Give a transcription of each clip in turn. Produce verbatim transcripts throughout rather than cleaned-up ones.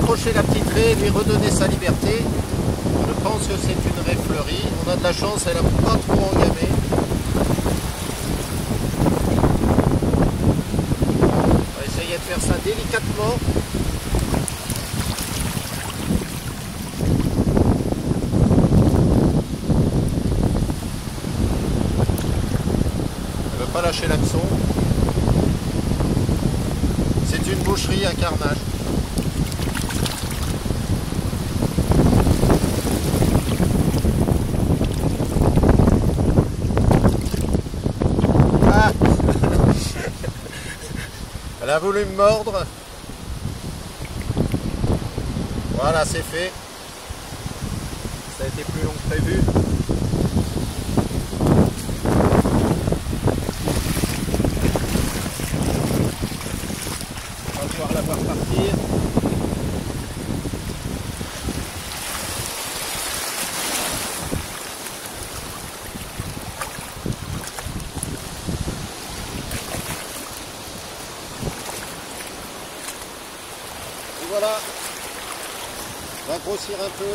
décrocher la petite raie et lui redonner sa liberté. Je pense que c'est une raie fleurie. On a de la chance, elle n'a pas trop engamé. On va essayer de faire ça délicatement. Elle ne veut pas lâcher l'hameçon. C'est une boucherie, un carnage. Ah Elle a voulu me mordre. Voilà, c'est fait. Ça a été plus long que prévu. On va pouvoir la voir partir. Et voilà. On va grossir un peu.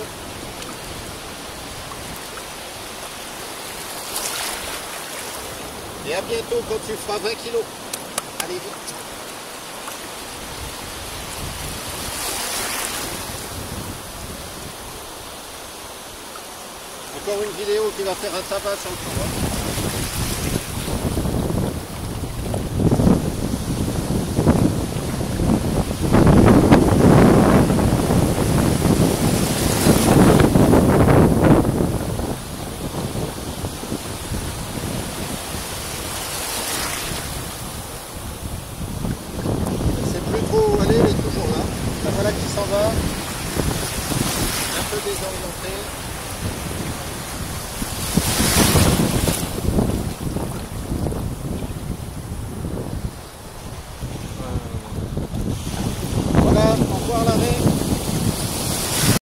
Et à bientôt quand tu feras vingt kilos. Allez vite. Encore une vidéo qui va faire un tabac sur le toit. Elle est toujours là. La voilà qui s'en va. Un peu désorientée.